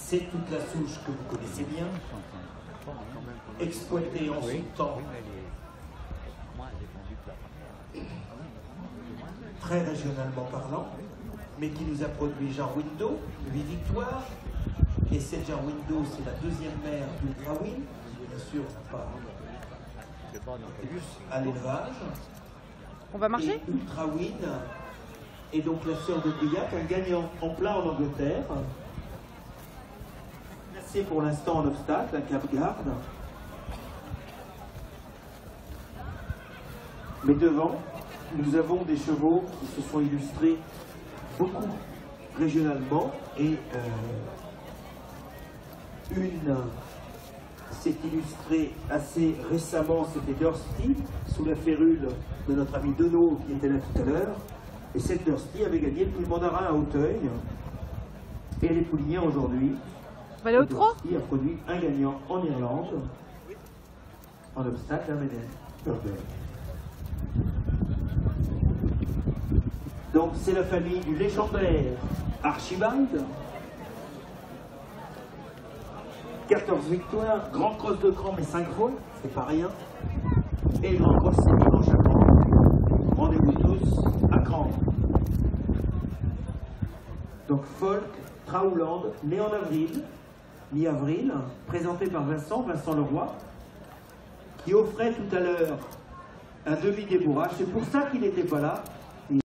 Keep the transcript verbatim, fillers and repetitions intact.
C'est toute la souche que vous connaissez bien, exploitée en son temps, très régionalement parlant, mais qui nous a produit Jean Window, huit victoires, et cette Jean Window, c'est la deuxième mère d'Ultra Win, qui bien sûr n'a pas à l'élevage. On va marcher? Et Ultra Win est donc la sœur de Guyat, un gagnant en plat en Angleterre, placé pour l'instant en obstacle, à Cap-Garde. Mais devant, nous avons des chevaux qui se sont illustrés beaucoup régionalement, et euh, une s'est illustrée assez récemment, c'était Dursty, sous la férule de notre ami Denot qui était là tout à l'heure, et cette Dursty avait gagné le prix Mandarin à Hauteuil, et elle est poulinière aujourd'hui. On va aller au trot? Dursty a produit un gagnant en Irlande, en obstacle à Médène. Donc c'est la famille du légendaire Archibald. quatorze victoires, grand cross de cran mais cinq fois, c'est pas rien. Et le grand cross c'est dimanche à Cran. Rendez-vous tous à Cran. Donc Folk, Traouland, né en avril, mi-avril, présenté par Vincent, Vincent Leroy, qui offrait tout à l'heure un demi-débourrage. C'est pour ça qu'il n'était pas là.